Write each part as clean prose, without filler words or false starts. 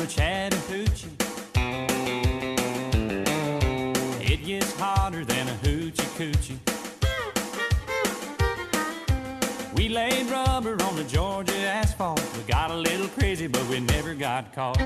Chattahoochee. It gets hotter than a hoochie coochie. We laid rubber on the Georgia asphalt. We got a little crazy, but we never got caught.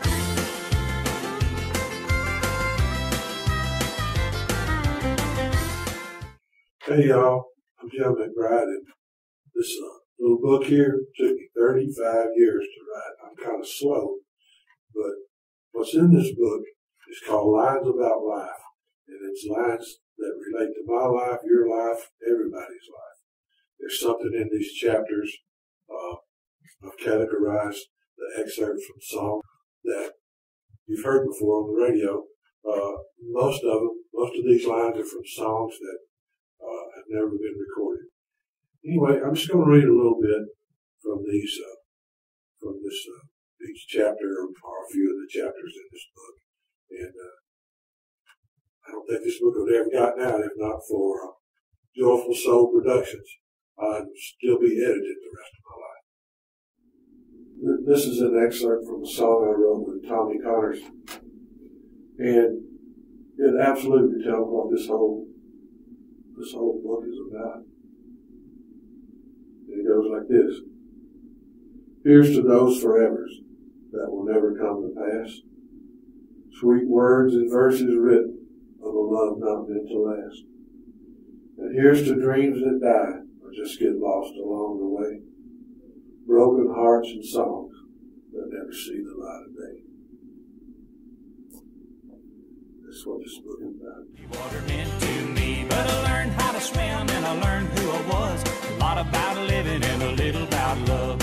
Hey y'all, I'm Jim McBride, and this little book here took me 35 years to write. I'm kind of slow, but what's in this book is called Lines About Life, and it's lines that relate to my life, your life, everybody's life. There's something in these chapters. I've categorized the excerpts from songs that you've heard before on the radio. Most of these lines are from songs that have never been recorded. Anyway, I'm just going to read a little bit from these, each chapter or a few of the chapters in this book. And I don't think this book would have ever gotten out if not for Joyful Soul Productions. I'd still be edited the rest of my life. This is an excerpt from a song I wrote with Tommy Connors. And it absolutely tells what this whole book is about. It goes like this. Here's to those forevers that will never come to pass. Sweet words and verses written of a love not meant to last. And here's to dreams that die or just get lost along the way. Broken hearts and songs that never see the light of day. That's what this book is about. Water meant to me, but I learned how to swim and I learned who I was. A lot about living and a little about love.